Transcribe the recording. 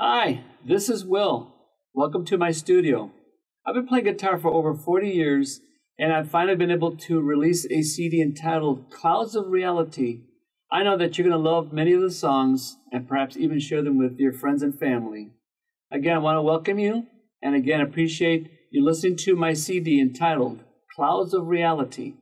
Hi, this is Will. Welcome to my studio. I've been playing guitar for over 40 years, and I've finally been able to release a CD entitled Clouds of Reality. I know that you're going to love many of the songs and perhaps even share them with your friends and family. Again, I want to welcome you, and again, appreciate you listening to my CD entitled Clouds of Reality.